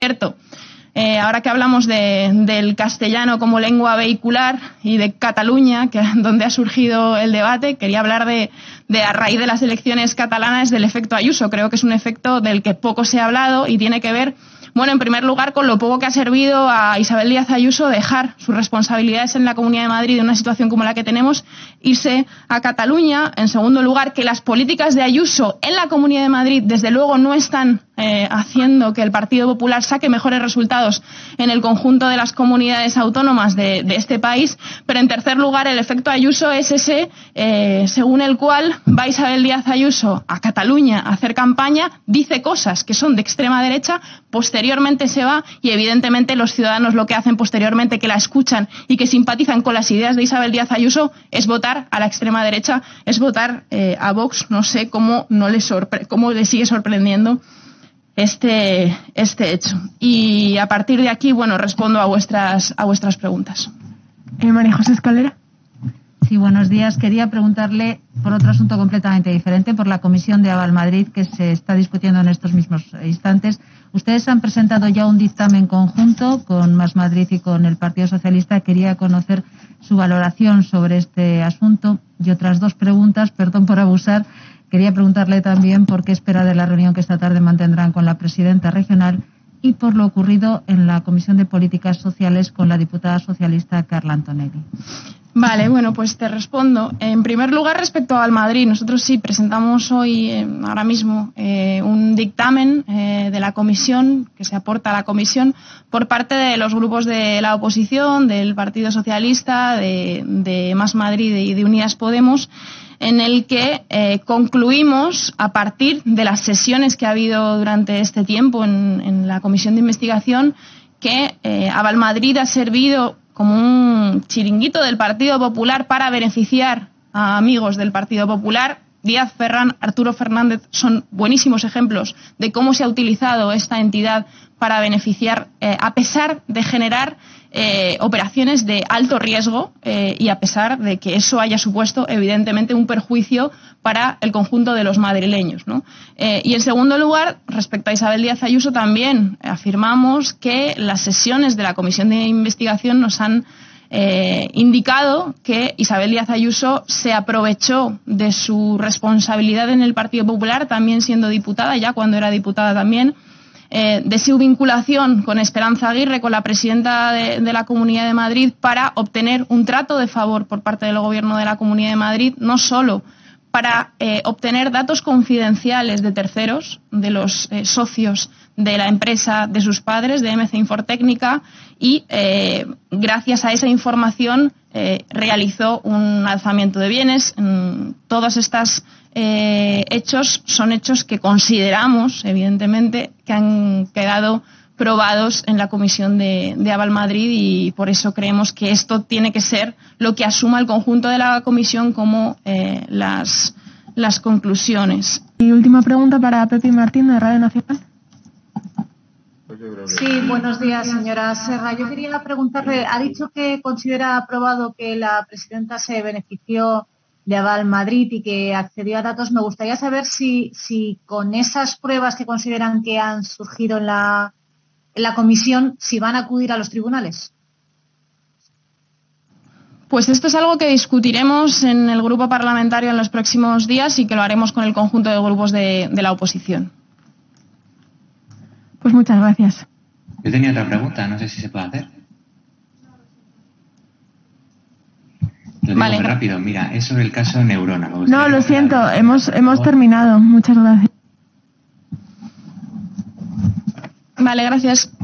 Cierto. Ahora que hablamos del castellano como lengua vehicular y de Cataluña, donde ha surgido el debate, quería hablar de a raíz de las elecciones catalanas del efecto Ayuso. Creo que es un efecto del que poco se ha hablado y tiene que ver, bueno, en primer lugar, con lo poco que ha servido a Isabel Díaz Ayuso dejar sus responsabilidades en la Comunidad de Madrid en una situación como la que tenemos, irse a Cataluña. En segundo lugar, que las políticas de Ayuso en la Comunidad de Madrid, desde luego, no están haciendo que el Partido Popular saque mejores resultados en el conjunto de las comunidades autónomas de este país. Pero, en tercer lugar, el efecto Ayuso es ese según el cual va Isabel Díaz Ayuso a Cataluña a hacer campaña, dice cosas que son de extrema derecha, posteriormente se va y, evidentemente, los ciudadanos lo que hacen posteriormente, que la escuchan y que simpatizan con las ideas de Isabel Díaz Ayuso, es votar a la extrema derecha, es votar a Vox. No sé cómo cómo le sigue sorprendiendo este hecho. Y a partir de aquí, bueno, respondo a vuestras preguntas. María José Escalera. Sí, buenos días. Quería preguntarle por otro asunto completamente diferente, por la Comisión de Aval Madrid, que se está discutiendo en estos mismos instantes. Ustedes han presentado ya un dictamen conjunto con Más Madrid y con el Partido Socialista. Quería conocer su valoración sobre este asunto. Y otras dos preguntas, perdón por abusar. Quería preguntarle también por qué espera de la reunión que esta tarde mantendrán con la presidenta regional y por lo ocurrido en la Comisión de Políticas Sociales con la diputada socialista Carla Antonelli. Vale, bueno, pues te respondo. En primer lugar, respecto al Madrid, nosotros sí presentamos hoy, ahora mismo, un dictamen de la comisión, que se aporta a la comisión, por parte de los grupos de la oposición, del Partido Socialista, de Más Madrid y de Unidas Podemos, en el que concluimos, a partir de las sesiones que ha habido durante este tiempo en la comisión de investigación, que Aval Madrid ha servido como un chiringuito del Partido Popular para beneficiar a amigos del Partido Popular. Díaz Ferrán, Arturo Fernández son buenísimos ejemplos de cómo se ha utilizado esta entidad para beneficiar, a pesar de generar operaciones de alto riesgo y a pesar de que eso haya supuesto, evidentemente, un perjuicio para el conjunto de los madrileños, ¿no? Y, en segundo lugar, respecto a Isabel Díaz Ayuso, también afirmamos que las sesiones de la Comisión de Investigación nos han indicado que Isabel Díaz Ayuso se aprovechó de su responsabilidad en el Partido Popular, también siendo diputada, ya cuando era diputada también, de su vinculación con Esperanza Aguirre, con la presidenta de la Comunidad de Madrid, para obtener un trato de favor por parte del Gobierno de la Comunidad de Madrid, no solo para obtener datos confidenciales de terceros, de los socios de la empresa de sus padres, de MC Infortécnica, y gracias a esa información realizó un alzamiento de bienes. Todos estos hechos son hechos que consideramos, evidentemente, que han quedado probados en la comisión de Aval Madrid, y por eso creemos que esto tiene que ser lo que asuma el conjunto de la comisión como las conclusiones. Y última pregunta para Pepi Martín, de Radio Nacional. Sí, buenos días, señora Serra. Yo quería preguntarle, ha dicho que considera aprobado que la presidenta se benefició de Aval Madrid y que accedió a datos. Me gustaría saber si con esas pruebas que consideran que han surgido en la comisión, si van a acudir a los tribunales. Pues esto es algo que discutiremos en el grupo parlamentario en los próximos días y que lo haremos con el conjunto de grupos de la oposición. Pues muchas gracias. Yo tenía otra pregunta, no sé si se puede hacer. Lo digo vale. Muy rápido, mira, es sobre el caso Neurona. No, lo siento, hemos terminado. Muchas gracias. Vale, gracias.